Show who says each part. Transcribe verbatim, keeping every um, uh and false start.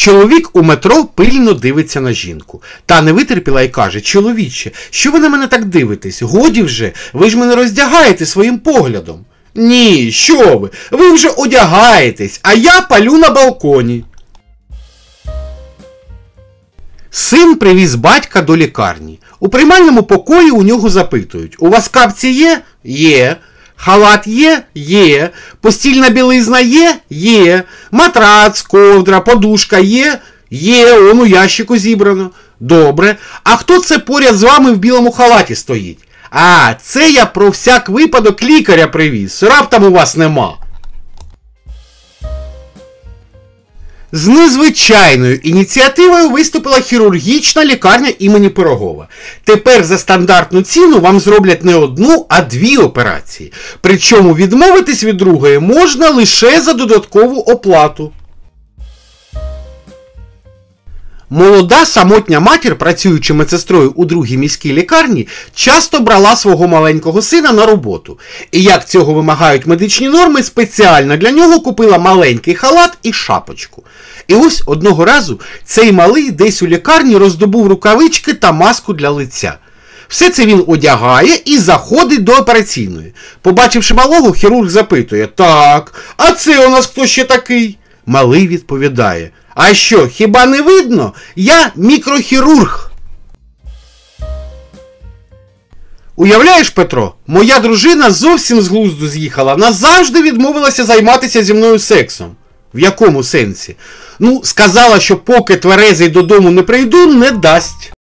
Speaker 1: Чоловік у метро пильно дивиться на жінку. Та не витерпіла і каже: «Чоловіче, що ви на мене так дивитесь? Годі вже, ви ж мене роздягаєте своїм поглядом». «Ні, що ви, ви вже одягаєтесь, а я палю на балконі». Син привіз батька до лікарні. У приймальному покої у нього запитують: «У вас капці є?» «Є». «Халат є?» «Є». «Постільна білизна є?» «Є». «Матрац, ковдра, подушка є?» «Є, он у ящику зібрано». «Добре. А хто це поряд з вами в білому халаті стоїть?» «А, це я про всяк випадок лікаря привіз. Раптом у вас нема». З незвичайною ініціативою виступила хірургічна лікарня імені Пирогова. Тепер за стандартну ціну вам зроблять не одну, а дві операції. Причому відмовитись від другої можна лише за додаткову оплату. Молода самотня матір, працюючи медсестрою у другій міській лікарні, часто брала свого маленького сина на роботу. І як цього вимагають медичні норми, спеціально для нього купила маленький халат і шапочку. І ось одного разу цей малий десь у лікарні роздобув рукавички та маску для лиця. Все це він одягає і заходить до операційної. Побачивши малого, хірург запитує: «Так, а це у нас хто ще такий?» Малий відповідає: «А що, хіба не видно? Я мікрохірург». Уявляєш, Петро, моя дружина зовсім з глузду з'їхала, назавжди відмовилася займатися зі мною сексом. В якому сенсі? Ну, сказала, що поки тверезий додому не прийду, не дасть.